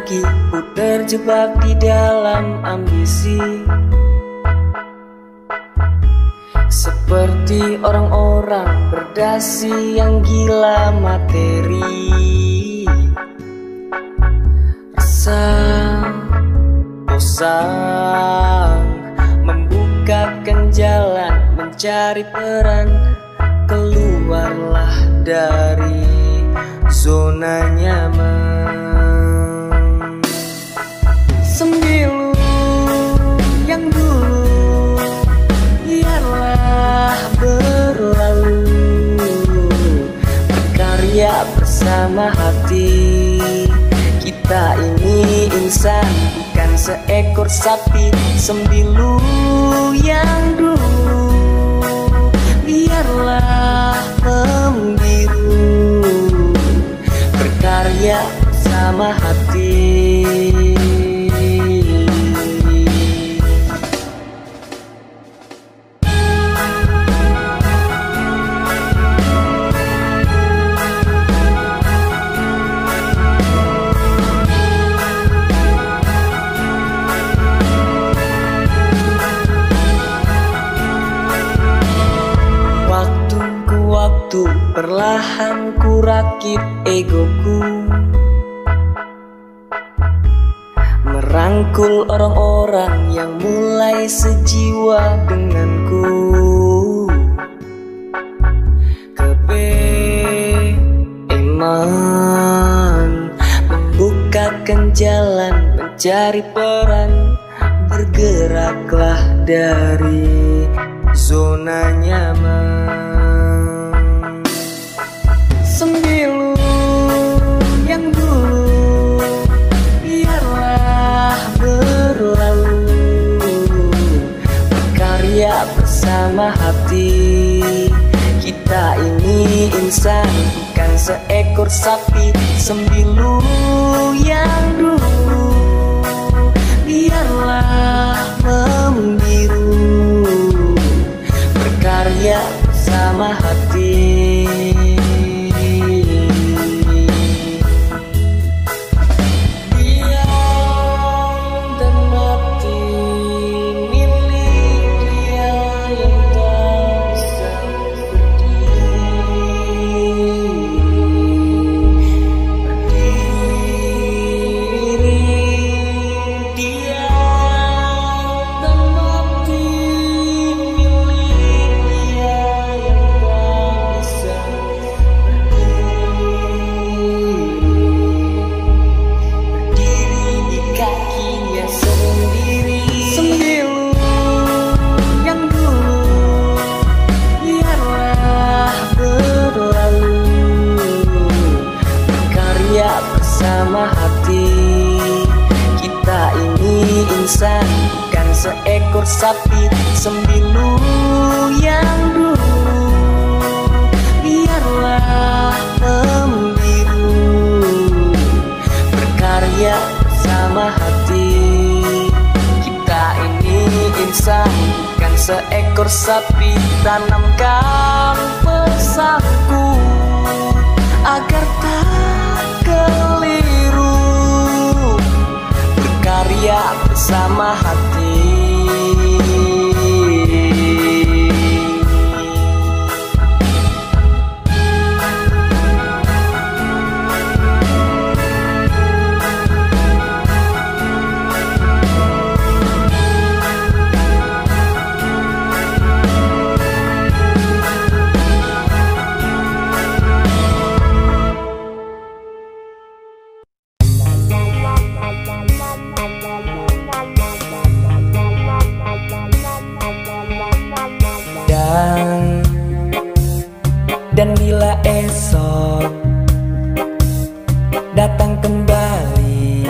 kaki ku terjebak di dalam ambisi, seperti orang-orang berdasi yang gila materi. Rasa bosan membukakan jalan, mencari peran. Keluarlah dari zona nyaman. Sembilu yang dulu biarlah berlalu, berkarya bersama hati. Kita ini insan, bukan seekor sapi. Sembilu yang dulu biarlah membiru, berkarya bersama hati. Perlahan ku rakit egoku, merangkul orang-orang yang mulai sejiwa denganku. Kebeeman membukakan jalan, mencari peran. Bergeraklah dari zona nyaman. Sembilu yang dulu biarlah berlalu, berkarya bersama hati. Kita ini insan, bukan seekor sapi. Sembilu yang dulu biarlah membiru, berkarya bersama hati. Bukan seekor sapi. Sembilu yang dulu biarlah membiru, berkarya bersama hati. Kita ini insan, bukan seekor sapi. Tanamkan pesanku agar tak keliru, berkarya bersama hati. Dan bila esok datang kembali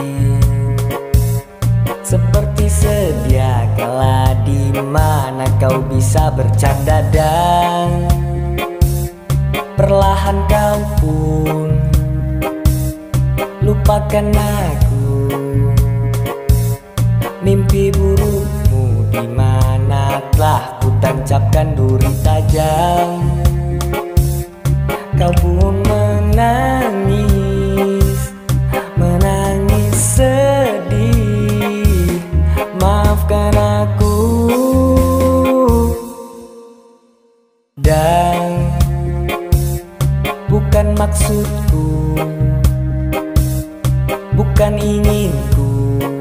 seperti sedia kala, di mana kau bisa bercanda dan perlahan kau pun lupakan aku. Mimpi burukmu di mana telah ku tancapkan duri tajam. Kau pun menangis, menangis bukan maksudku, bukan inginku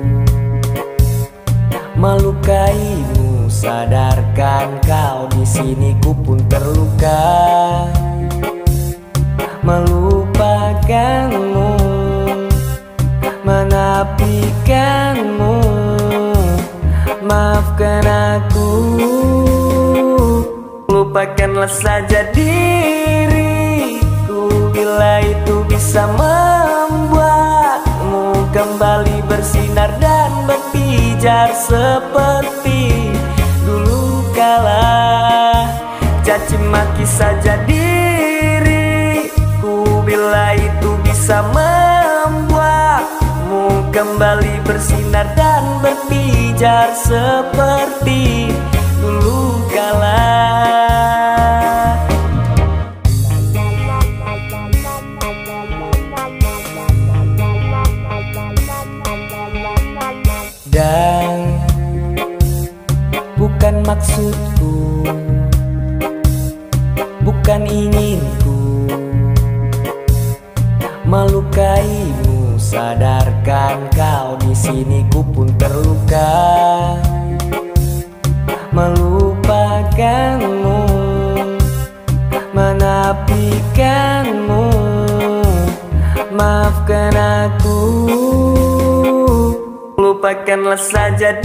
melukaimu. Sadarkan kau di sini ku pun terluka, melupakanmu, menafikanmu. Maafkan aku, lupakanlah saja diriku bila itu bisa membuatmu kembali bersinar dan berpijar seperti dulu kala. Caci maki saja diriku bila itu bisa membuatmu kembali bersinar dan berpijar seperti dulu kala. Dan bukan maksudku, bukan inginku melukaimu. Sadarkan kau di sini ku pun terluka, melupakanmu, menafikanmu. Maafkan aku, lupakanlah saja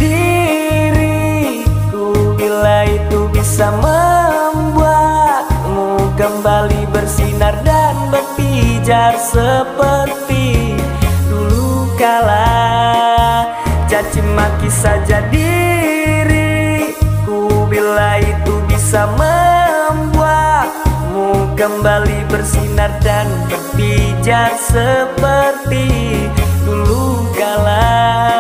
diriku bila itu bisa membuatmu kembali bersinar dan berpijar seperti dulu kala. Caci maki saja diriku bila itu bisa membuatmu kembali bersinar dan berpijar seperti dulu kala.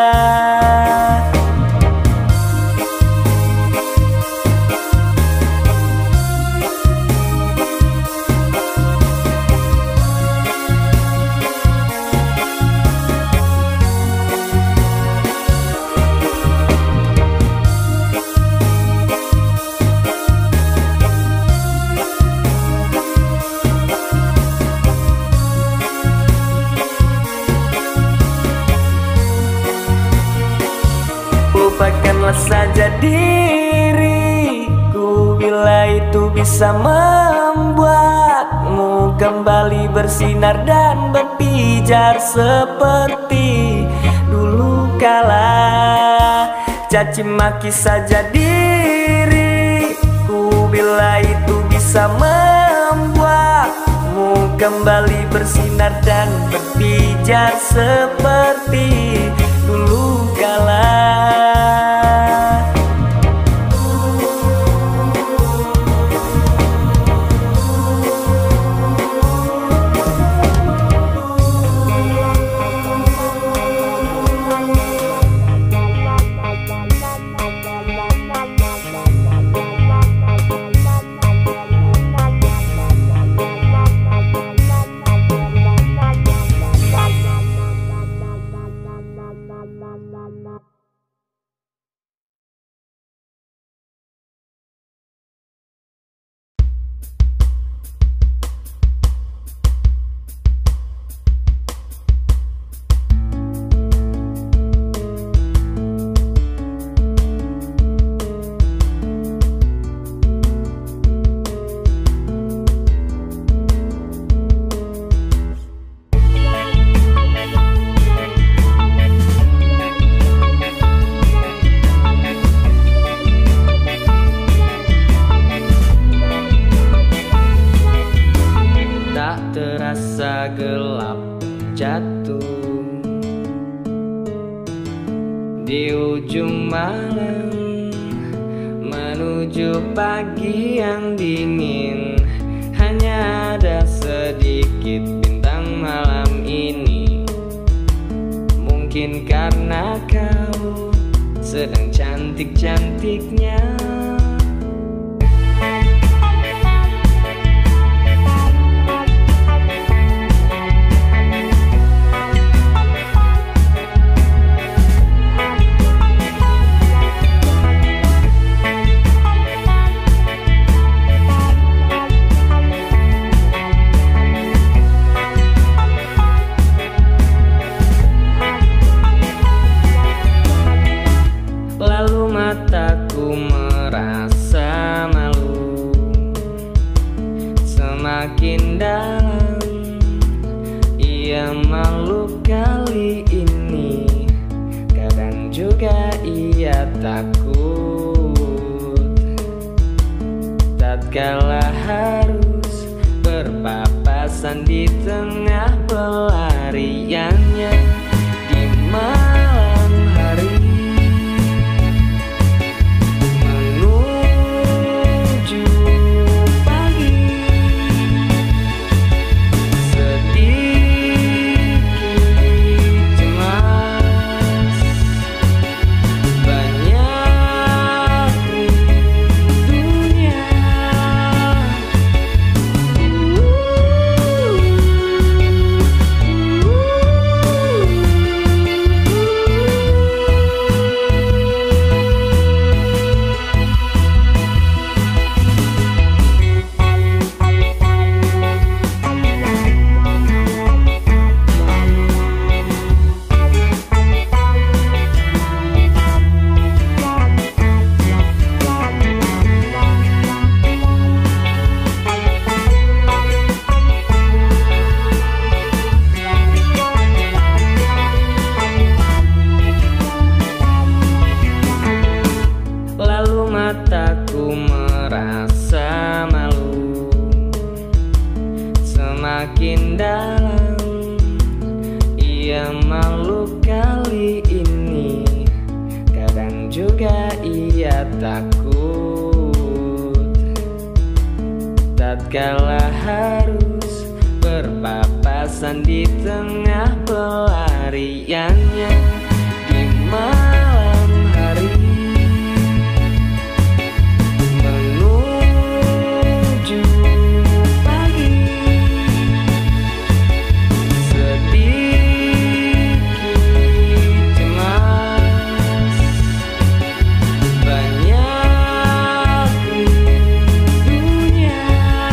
Lupakanlah saja diriku bila itu bisa membuatmu kembali bersinar dan berpijar seperti dulu kala. Caci maki saja diriku bila itu bisa membuatmu kembali bersinar dan berpijar seperti dulu kala. Terasa gelap jatuh di ujung malam menuju pagi yang dingin. Hanya ada sedikit bintang malam ini. Mungkin karena kau sedang cantik-cantiknya. takut tatkala harus berpapasan di tengah pelariannya di malam hari menuju pagi. Sedikit cemas, banyak rindunya. Lalu mataku merasa malu, semakin dalam ia malu kali ini. Kadang juga ia takut tatkala harus berpapasan di tengah pelariannya di malam hari menuju pagi. Sedikit cemas, banyak rindunya.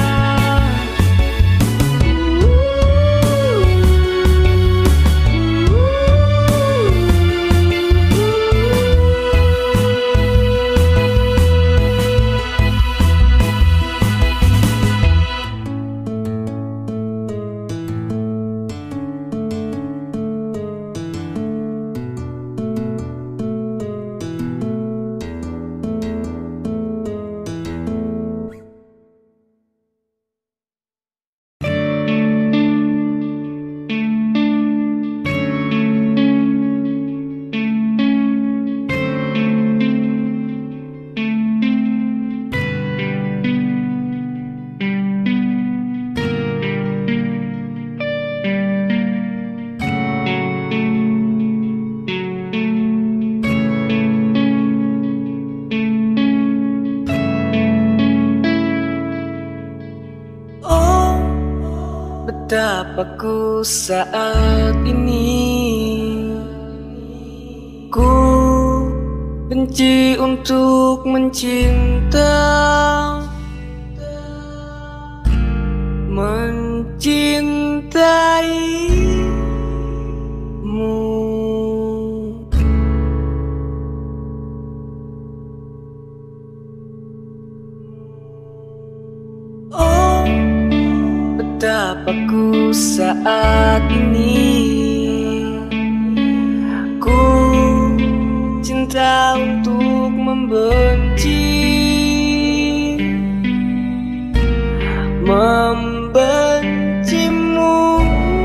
Oh, betapa ku saat ini ku benci untuk mencinta, mencintaimu. Oh, betapa ku saat ini ku cinta untuk membenci, membencimu.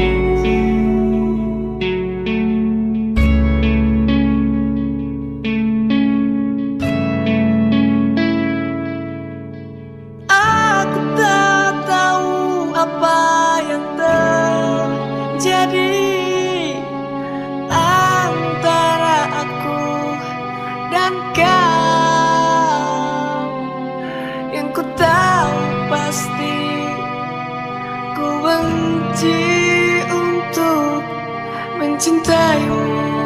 Aku tak tahu apa yang terjadi antara aku dan kau. Yang ku tahu pasti ku benci untuk mencintaimu.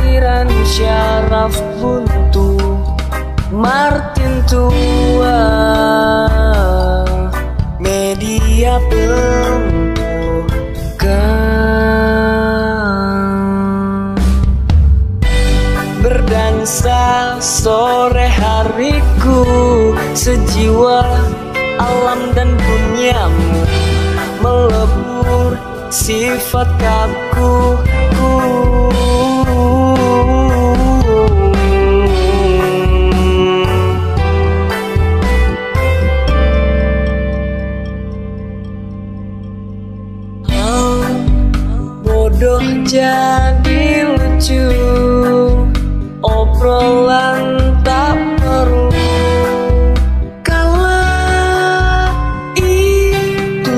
aliran syaraf buntu, Martin tua, media pembukaan. Berdansa sore hariku, sejiwa alam dan duniamu, melebur sifat kaku. Bodoh jadi lucu, obrolan tak perlu. Kala itu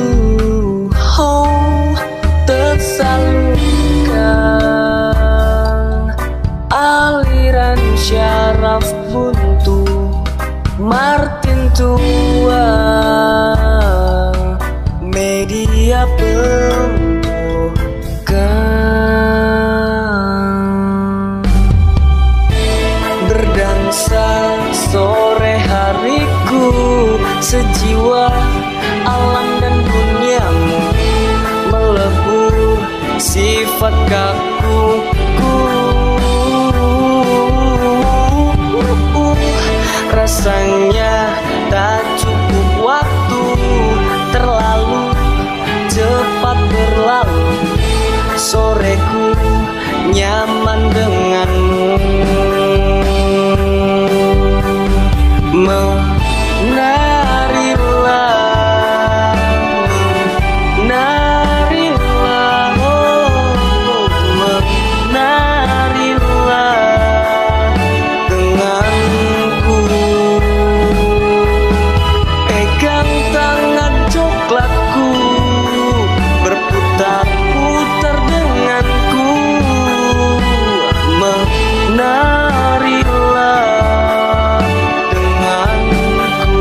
tersalurkan aliran syaraf buntu, Martin tua, media pembukaan. Berdansa sore hariku, sejiwa alam dan duniamu, melebur sifat kaku. Rasanya tak cukup waktu, terlalu cepat berlalu. Soreku nyaman denganmu, menarilah, menarilah, oh, menarilah denganku. Pegang tangan coklatku, berputar-putar denganku, menarilah denganku.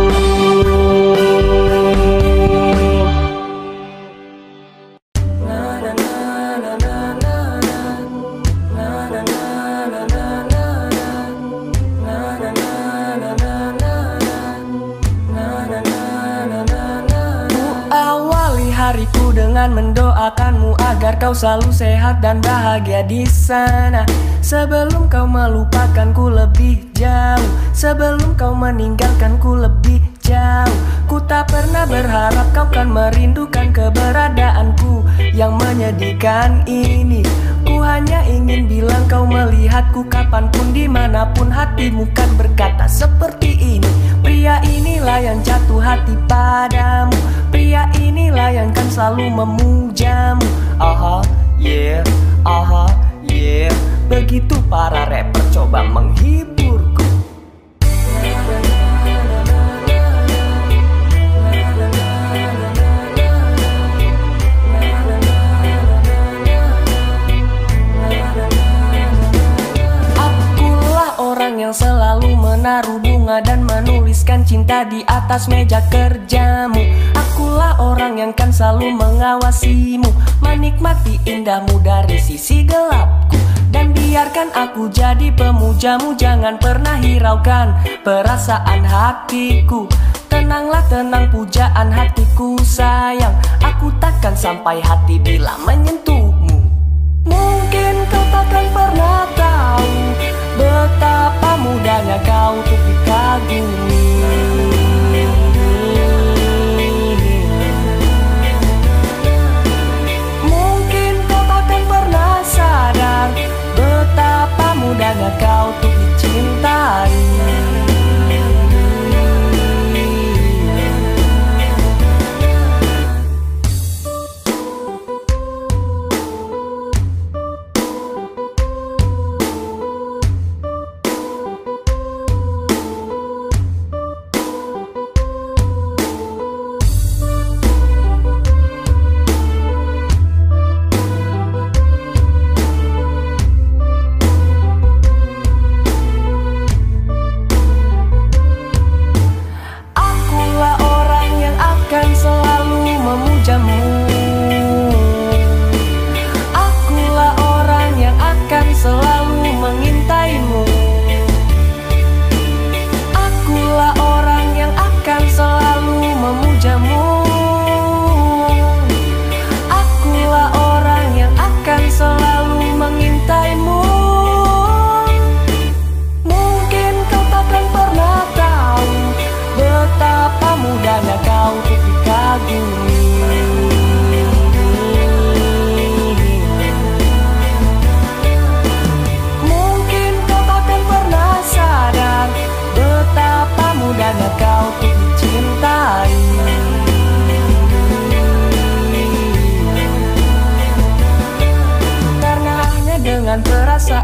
Awali hariku dengan mendoakanmu agar kau selalu sehat dan bahagia di sana. Sebelum kau melupakanku lebih jauh, sebelum kau meninggalkanku lebih jauh, ku tak pernah berharap kau kan merindukan keberadaanku yang menyedihkan ini. Ku hanya ingin bilang kau melihatku kapanpun dimanapun, hatimu kan berkata seperti ini. Pria inilah yang jatuh hati padamu, pria inilah yang kan selalu memujamu. Aha, yeah, aha, yeah. Begitu para rapper coba menghiburku. Akulah orang yang selalu menaruh bunga dan menuliskan cinta di atas meja kerjamu. Akulah orang yang kan selalu mengawasimu, menikmati indahmu dari sisi gelapku. Dan biarkan aku jadi pemujamu, jangan pernah hiraukan perasaan hatiku. Tenanglah, tenang pujaan hatiku sayang, aku takkan sampai hati bila menyentuhmu. Mungkin kau takkan pernah tahu betapa mudahnya kau untuk dikagumi. Mungkin kau takkan pernah sadar betapa mudahnya kau untuk dicintai.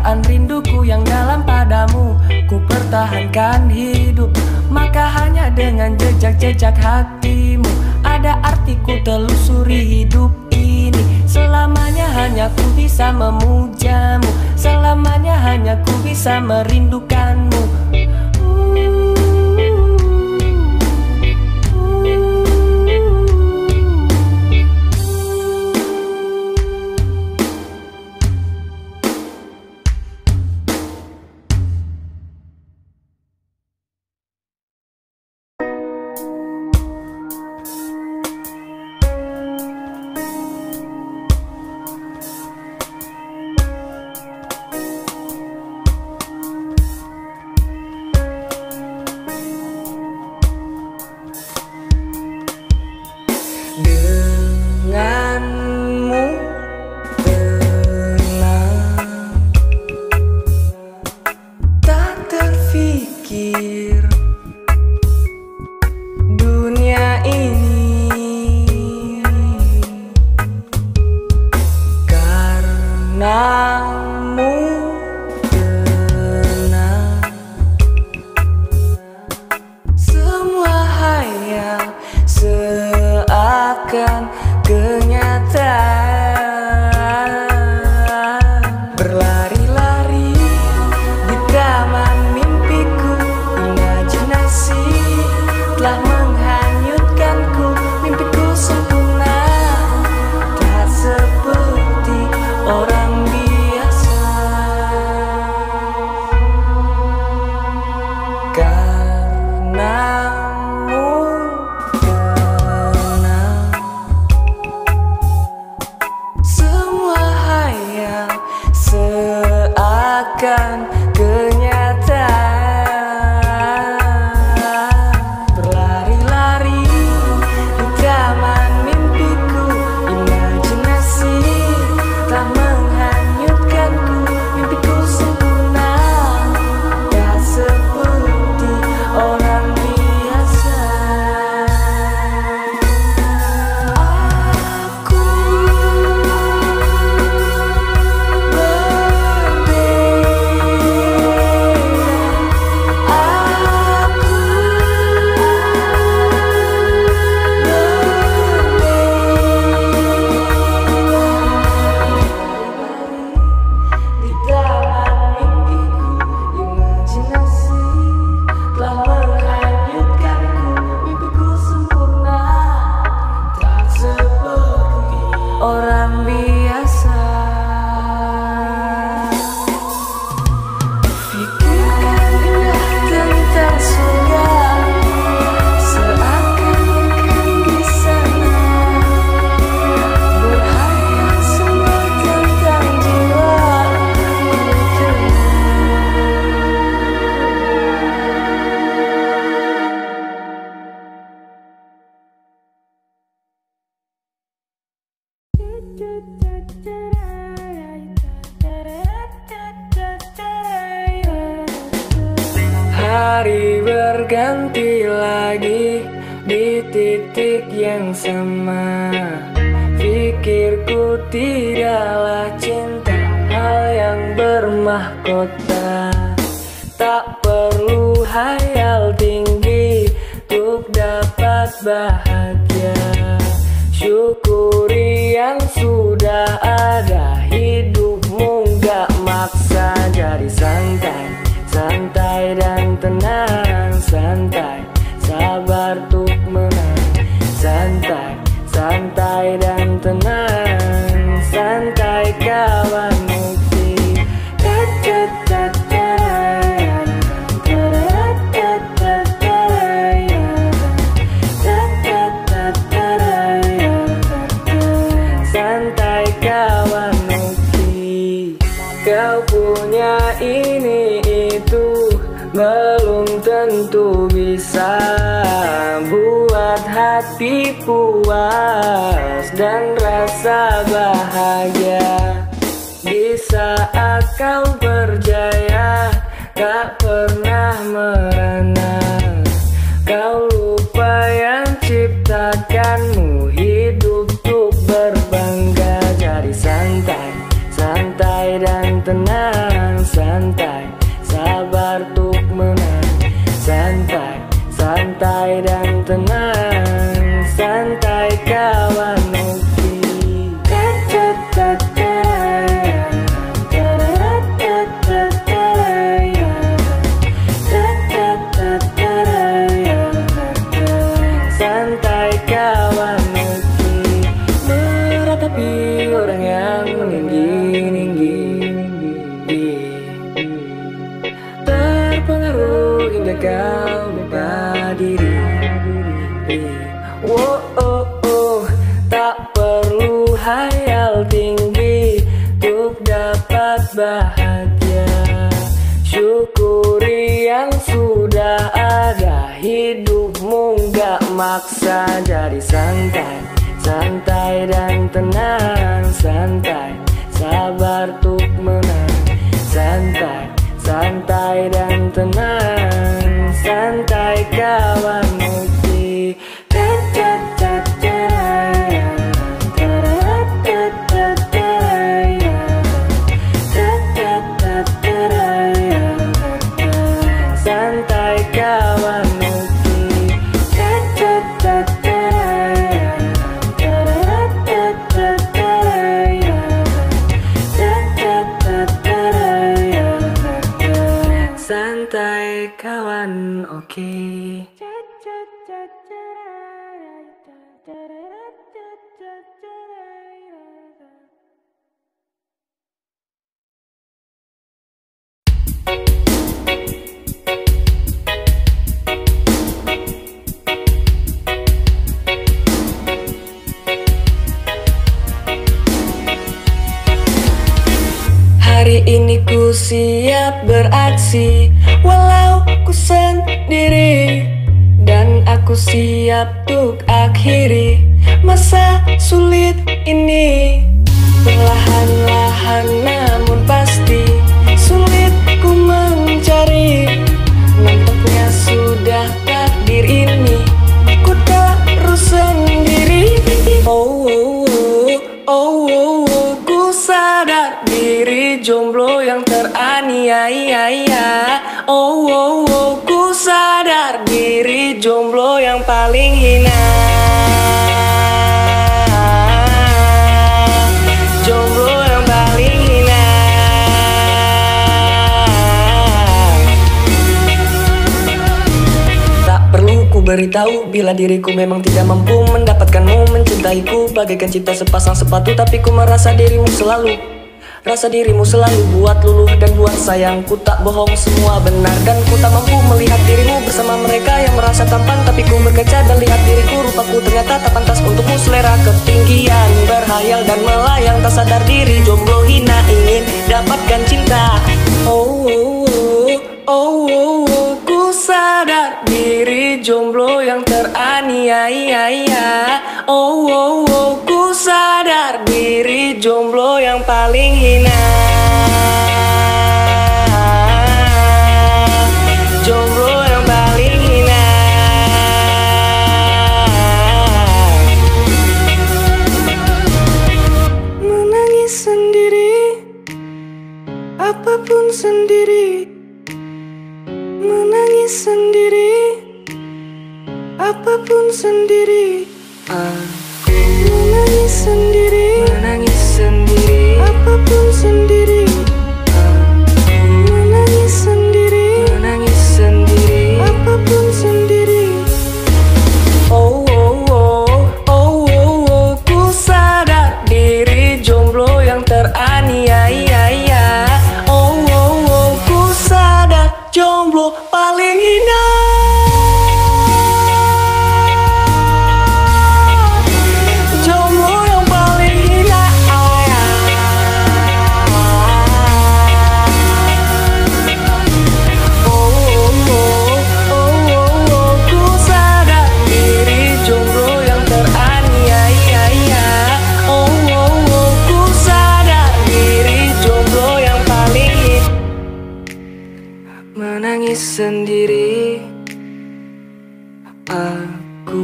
perasaan rinduku yang dalam padamu. Ku pertahankan hidup, maka hanya dengan jejak-jejak hatimu ada artiku telusuri hidup ini. Selamanya hanya ku bisa memujamu, selamanya hanya ku bisa merindukanmu. Denganmu tenang, tak terfikir dunia ini, karenamu tenang, semua hayal seakan kenyataan. Berlari-lari di taman mimpiku, imajinasi telah menghanyutkanku. Mimpiku sempurna, tak seperti orang biasa. Karenamu tenang, semua hayal seakan kenyataan. Berlari-lari di taman mimpiku, imajinasi tak menghanyutkanku. Mimpiku sempurna, tak seperti orang biasa. Aku di taman mimpiku, imajinasi telah menghanyutkanku. Mimpiku sempurna, tak seperti orang biasa. Pikirkan indah tentang surga, seakan-akan di sana. Berhayal semua tentang jiwa ku Hari berganti lagi di titik yang sama. Pikirku tidaklah cinta hal yang bermahkota. Tak perlu hayal tinggi untuk dapat bahagia. Syukuri yang sudah ada, hidupmu gak maksa. Jadi santai, santai dan tenang. Santai, sabar untuk menang. Santai, santai dan tenang. Santai kawan mukti. Santai kawan mukti. Kau punya ini itu, belum tentu bisa buat hati puas dan rasa bahagia. Di saat kau berjaya, tak pernah merana. Kau lupa yang ciptakanmu, hidup untuk berbangga. Jadi santai, santai dan tenang. udah kau lupa diri. Oh, oh, oh, tak perlu hayal tinggi untuk dapat bahagia. Syukuri yang sudah ada, hidupmu gak maksa. Jadi santai, santai dan tenang. Santai, sabar untuk menang. Santai, santai dan tenang. Santai kawan Muti. Santai kawan Muti. Santai kawan, oke. Hari ini ku siap beraksi, walau ku sendiri. Dan aku siap untuk akhiri masa sulit ini. Perlahan-lahan namun pasti sulit ku mencari. Nampaknya sudah takdir ini, ku terus sendiri. Oh, oh, oh, oh, oh, ku sadar diri jomblo yang teraniaya. Oh, oh, oh, ku sadar diri jomblo yang paling hina. Jomblo yang paling hina. Tak perlu ku beritahu bila diriku memang tidak mampu mendapatkanmu. Mencintaiku bagaikan cinta sepasang sepatu, tapi ku merasa dirimu selalu. Rasa dirimu selalu buat luluh dan buat sayang. Ku tak bohong, semua benar. Dan ku tak mampu melihat dirimu bersama mereka yang merasa tampan. Tapi ku berkaca dan lihat diriku, rupaku ternyata tak pantas untukmu. Selera ketinggian, berhayal dan melayang. Tak sadar diri, jomblo hina, ingin dapatkan cinta. Oh, oh, oh, oh, oh, oh, ku sadar diri jomblo yang teraniaya. Oh, oh, oh, ku sadar diri jomblo yang paling hina. Jomblo yang paling hina. Menangis sendiri, apapun sendiri. Menangis sendiri, apapun sendiri. Aku menangis sendiri, menangis sendiri, apapun sendiri. Aku menangis sendiri, menangis sendiri, apapun sendiri. Oh, oh, oh, oh, oh, oh, ku sadar diri jomblo yang teraniaya. Oh, oh, oh, ku sadar jomblo paling hina. Menangis sendiri, aku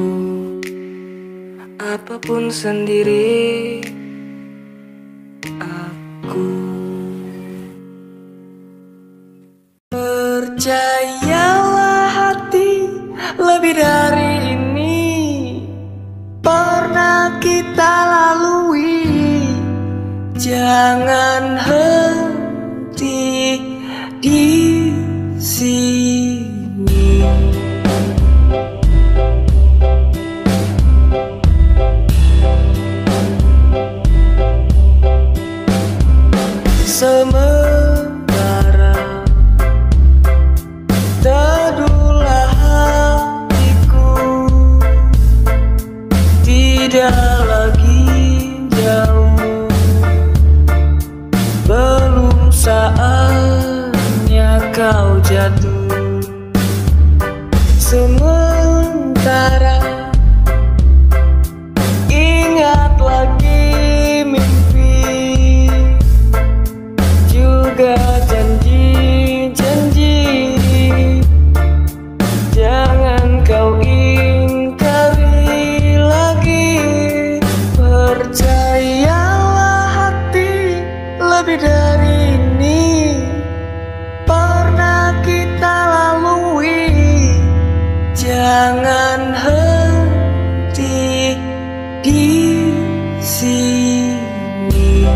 apapun sendiri. Aku percayalah hati, lebih dari ini pernah kita lalui. Jangan henti di sini. Sementara teduh kau jatuh. Sementara ingat lagi mimpi, juga janji-janji. Jangan kau ingkari lagi. Percayalah hati, lebih dari ini pernah kita lalui. Jangan henti di sini.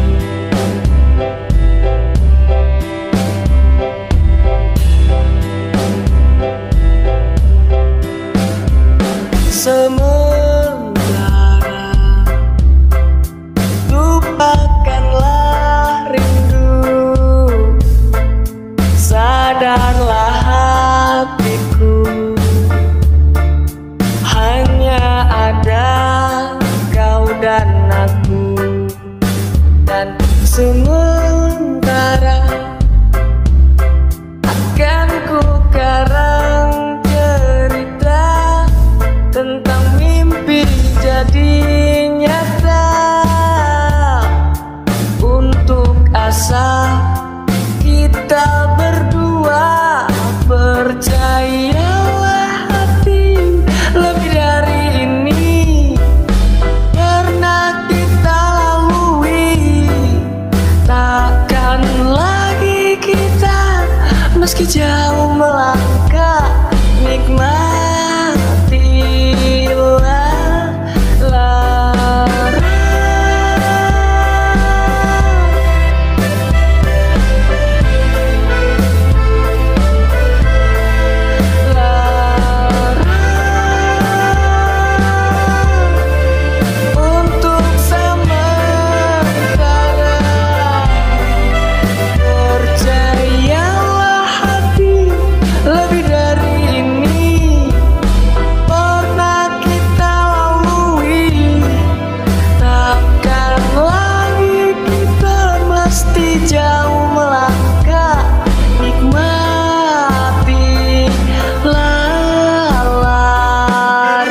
Sementara lupakanlah rindu, sadarlah hatiku, hanya ada kau dan aku. Dan sementara akan ku karang cerita tentang mimpi jadi nyata, untuk asa kita berdua. Percayalah hati, lebih dari ini pernah kita lalui. Takkan lagi kita meski jauh melangkah, nikmatilah lara. Untuk sementara percayalah hati, lebih dari ini pernah kita lalui. Takkan lagi kita mesti jauh melangkah, nikmatilah lara.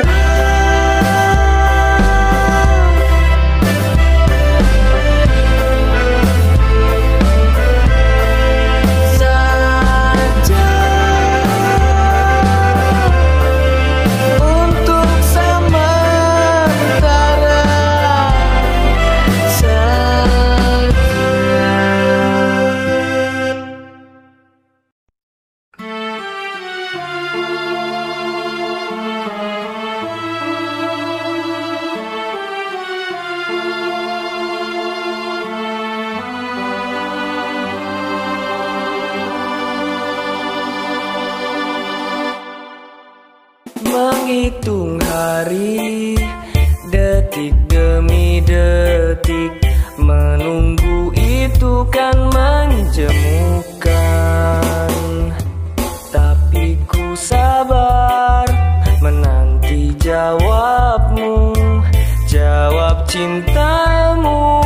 Saja untuk sementara saja. Menghitung hari, detik demi detik, menunggu itu kan menjemukan. Tapi ku sabar menanti jawabmu, jawab cintamu.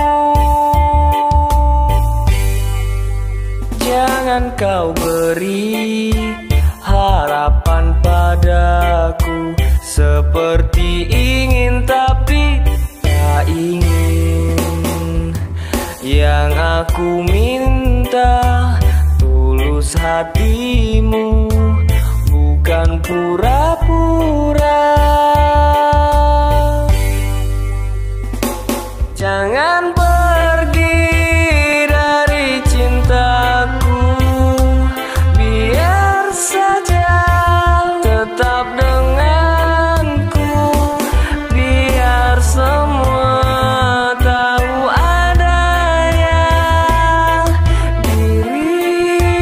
Jangan kau beri harapan padaku, seperti ingin tapi tak ingin. Yang aku minta tulus hatimu, bukan pura-pura. Jangan pergi dari cintaku, biar saja tetap denganku, biar semua tahu adanya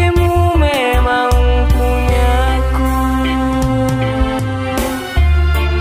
dirimu memang punyaku.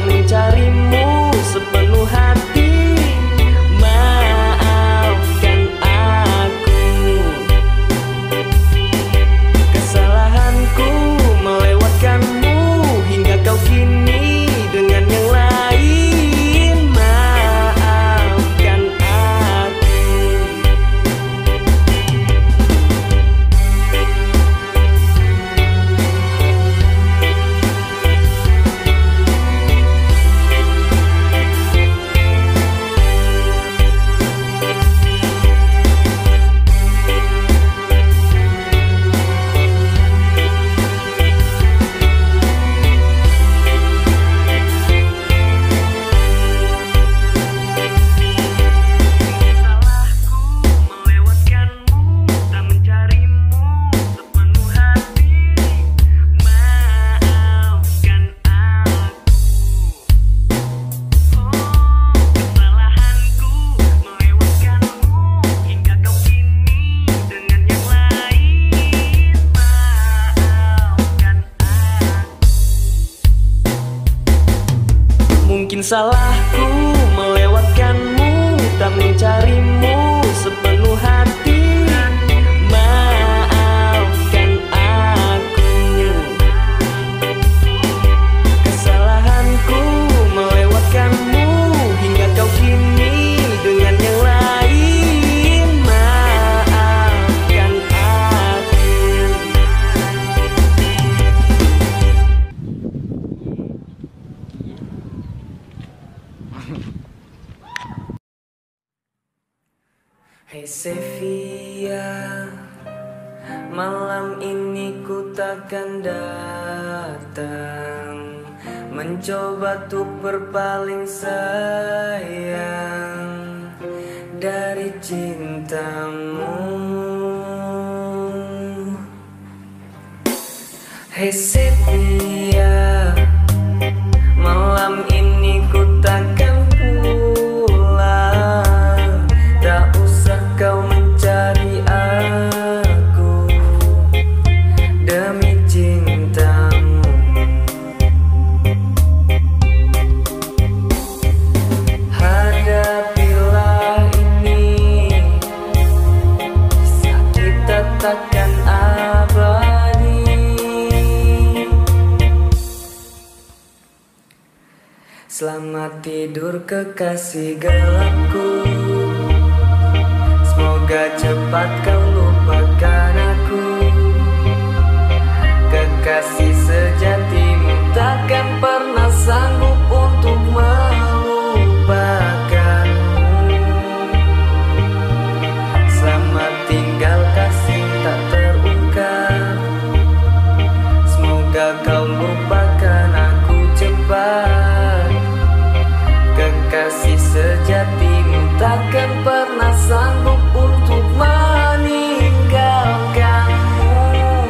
mencarimu sepenuh hati. Maafkan aku, kesalahanku melewatkanmu hingga kau kini dengan yang lain. Maafkan aku. Mungkin salahku melewatkanmu, tak mencarimu sepenuh hati. Maafkan aku, kesalahanku melewatkanmu hingga kau kini dengan yang lain. Maafkan aku. Hey Sevia, malam ini ku takkan datang, mencoba untuk berpaling sayang dari cintamu. Hey Sevia, malam ini ku takkan pulang, tak usah kau mencari aku demi cintamu. Hadapilah ini, kisah kita takkan abadi. Selamat tidur kekasih gelapku, semoga cepat kau lupakan aku. Kekasih sejatimu takkan pernah sanggup untuk melupakanmu. Selamat tinggal kasih tak terungkap, semoga kau lupakan aku cepat. Kekasih sejatimu takkan pernah sanggup untuk meninggalkanmu.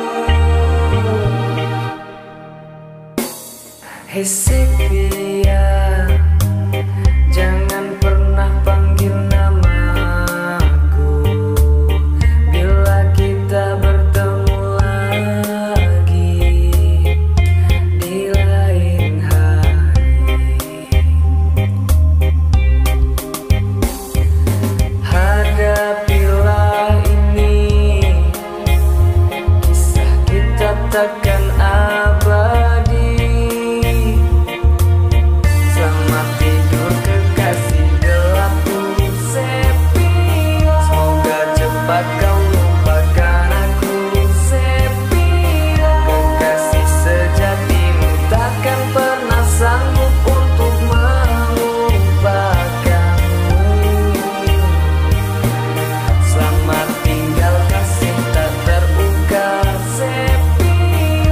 Hey Sevia, jangan pernah panggil namaku bila kita bertemu lagi di lain hari. Hadapilah ini, kisah kita takkan abadi. Selamat tidur kekasih gelapku, Sevia, semoga cepat kau lupakan aku, Sevia. Kekasih sejatimu takkan pernah sanggup untuk melupakanmu. Selamat tinggal kasih tak terungkap, Sevia.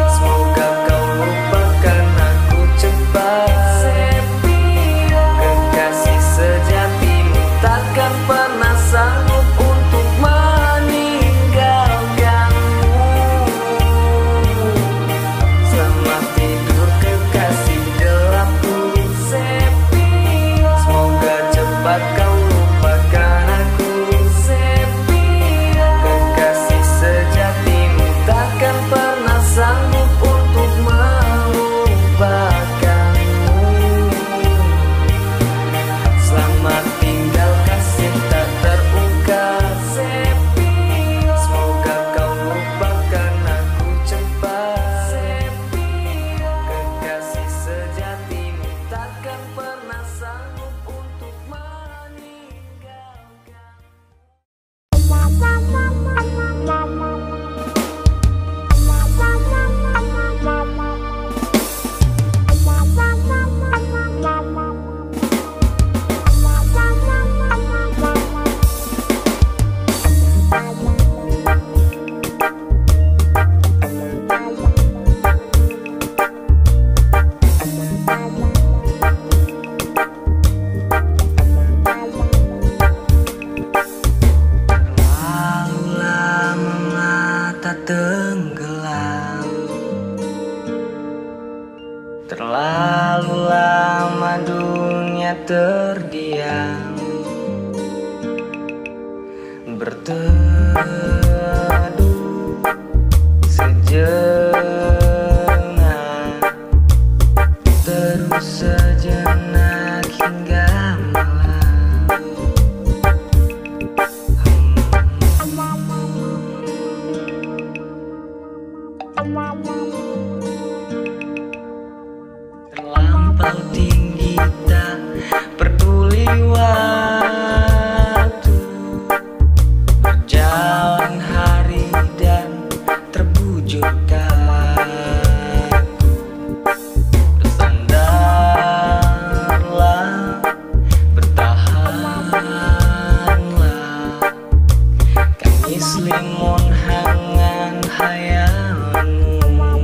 tenggelam. Terlalu lama dunia terdiam, berteduh sejenak, terus sejenak hingga malam. Terlampau tinggi tak peduli waktu, berjalan hari dan terbujur kaku. Bersandarlah, bertahanlah, kami selimun hangan hayalanmu.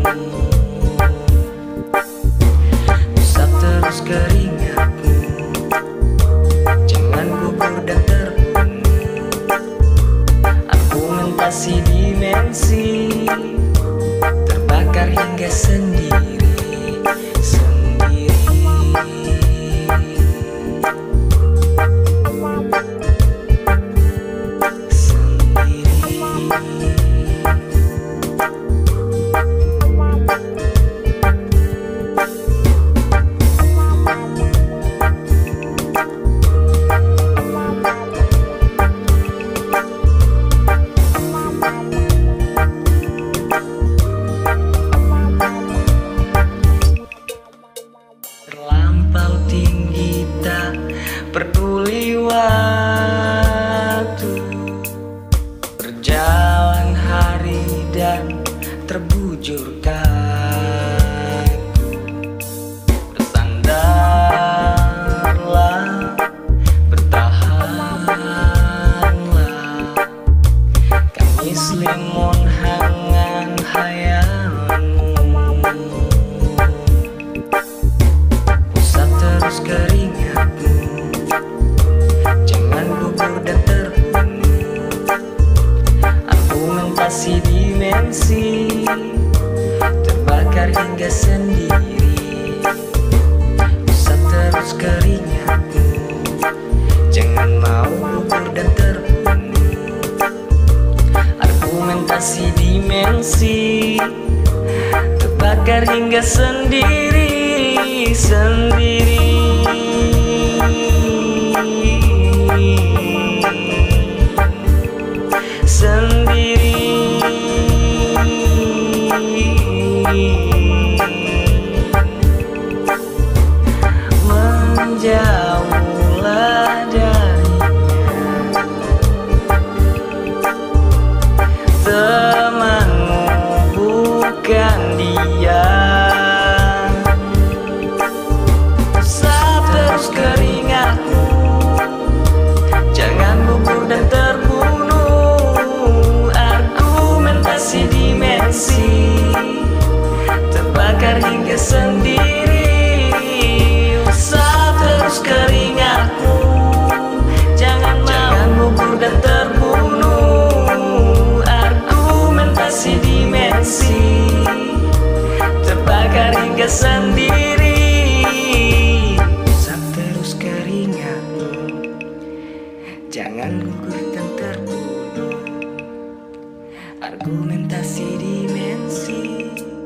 Usap terus keringatmu, jangan gugur dan terbunuh. Argumentasi dimensi, terbakar hingga sendiri, sendiri. Terlampau tinggi tak peduli waktu, berjalan hari dan terbujur kaku. Bersandarlah, bertahanlah, kami selimun hangan hayalanmu. Usap terus keringatmu, jangan gugur dan terbunuh. Argumentasi dimensi, terbakar hingga sendiri. Usap terus keringatmu, jangan mau gugur dan terbunuh. Argumentasi dimensi, terbakar hingga sendiri, sendiri. Menjauhlah darinya, temanmu bukan dia. Usap terus keringatmu, jangan gugur dan terbunuh. Argumentasi dimensi, terbakar hingga sendiri. Usap terus keringatmu, jangan gugur dan terbunuh. Argumentasi dimensi, terbakar hingga sendiri. Usap terus keringatmu, jangan gugur dan terbunuh. Argumentasi dimensi.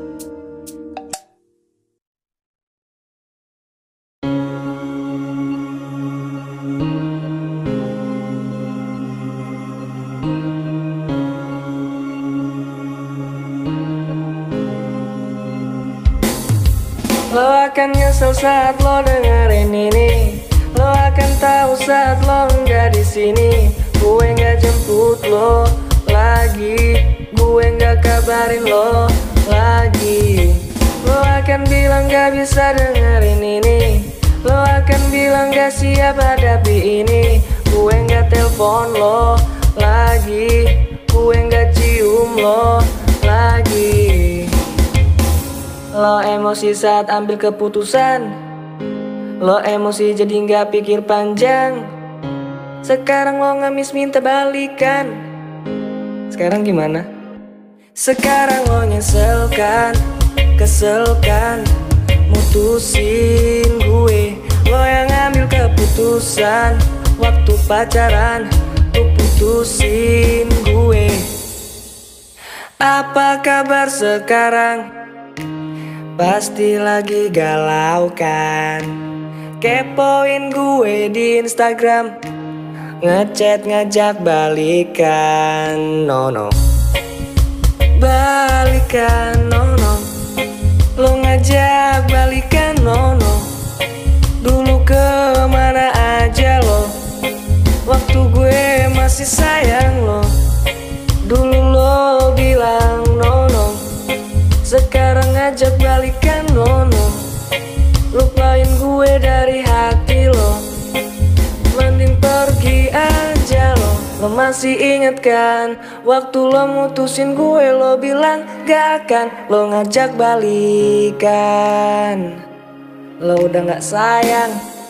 Lo akan nyesel saat lo dengerin ini. Lo akan tahu saat lo nggak di sini. Gue nggak jemput lo lagi, gue nggak kabarin lo lagi. Lo akan bilang nggak bisa dengerin ini. Lo akan bilang gak siap hadapi ini. Gue nggak telepon lo lagi, gue nggak cium lo lagi. Lo emosi saat ambil keputusan, lo emosi jadi gak pikir panjang. Sekarang lo ngemis minta balikan. Sekarang gimana? Sekarang lo nyesel kan, kesel kan, mutusin gue. Lo yang ngambil keputusan waktu pacaran, tuh putusin gue. Apa kabar sekarang? Pasti lagi galau kan? Kepoin gue di Instagram, ngechat ngajak balikan. No no, balikan. No no, lo ngajak balikan. No no, dulu kemana aja lo? Waktu gue masih sayang lo. Dulu lo bilang no no, sekarang ngajak balikan. No no, lupain gue dari hati lo. Mending pergi aja lo. Lo masih inget kan waktu lo mutusin gue, lo bilang gak akan lo ngajak balikan. Lo udah gak sayang.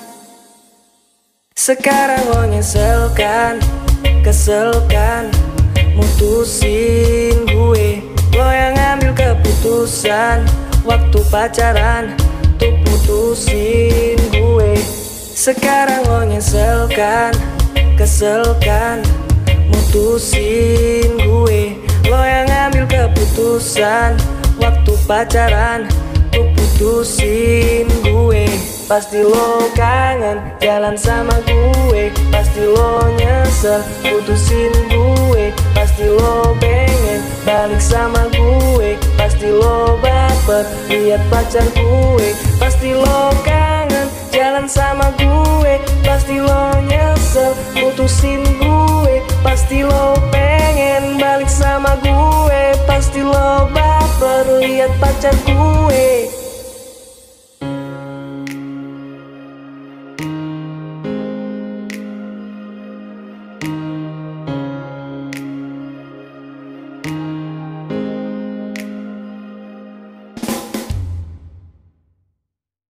Sekarang lo nyesel kan, kesel kan, mutusin gue. Lo yang ngambil keputusan waktu pacaran, tuh putusin gue. Sekarang lo nyesel kan, kesel kan, mutusin gue. Lo yang ngambil keputusan waktu pacaran, tuh putusin gue. Pasti lo kangen jalan sama gue, pasti lo nyesel putusin gue, pasti lo pengen balik sama gue, pasti lo baper lihat pacar gue, pasti lo kangen jalan sama gue, pasti lo nyesel putusin gue, pasti lo pengen balik sama gue, pasti lo baper lihat pacar gue.